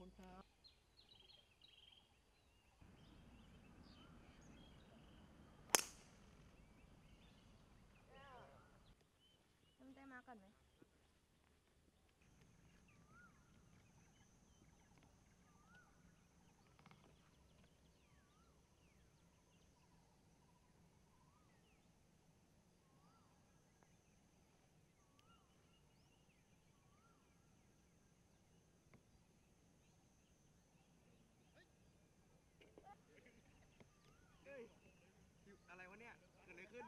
ได้มาก่อนไหมอะไรวะเนี่ยเกิดอะไรขึ้น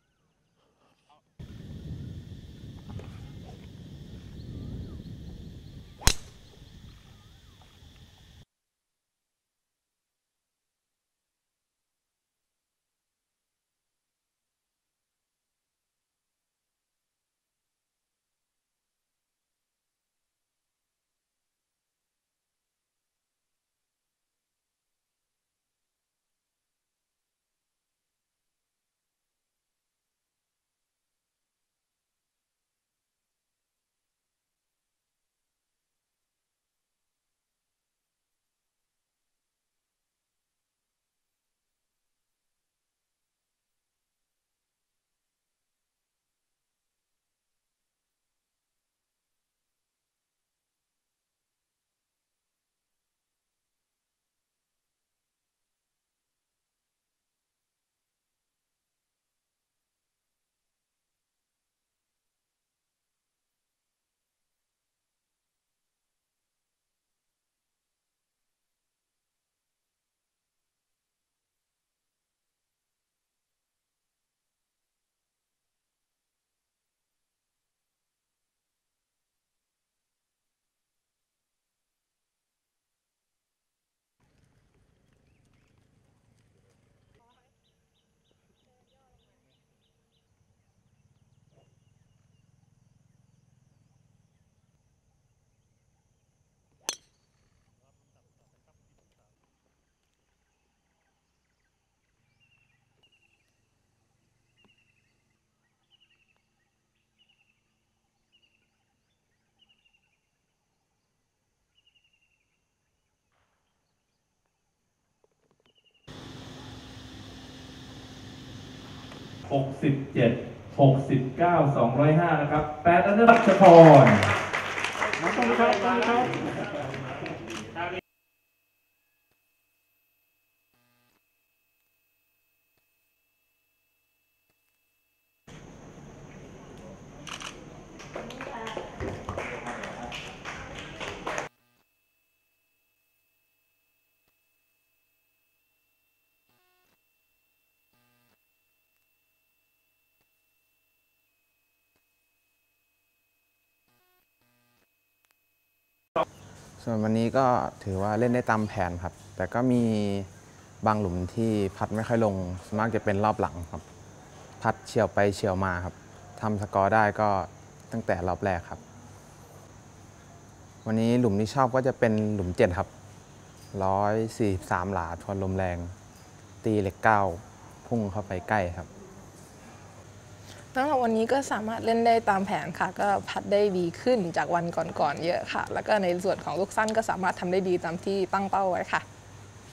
67 69 205นะครับ8อันดับรัชพรขอบคุณครับส่วนวันนี้ก็ถือว่าเล่นได้ตามแผนครับ แต่ก็มีบางหลุมที่พัดไม่ค่อยลงส่วนมากจะเป็นรอบหลังครับ พัดเฉี่ยวไปเฉี่ยวมาครับทำสกอร์ได้ก็ตั้งแต่รอบแรกครับ วันนี้หลุมที่ชอบก็จะเป็นหลุม7ครับ143หลาทวนลมแรง ตีเหล็ก9พุ่งเข้าไปใกล้ครับสำหรับวันนี้ก็สามารถเล่นได้ตามแผนค่ะก็พัดได้ดีขึ้นจากวันก่อนๆเยอะค่ะแล้วก็ในส่วนของลูกสั้นก็สามารถทำได้ดีตามที่ตั้งเป้าไว้ค่ะ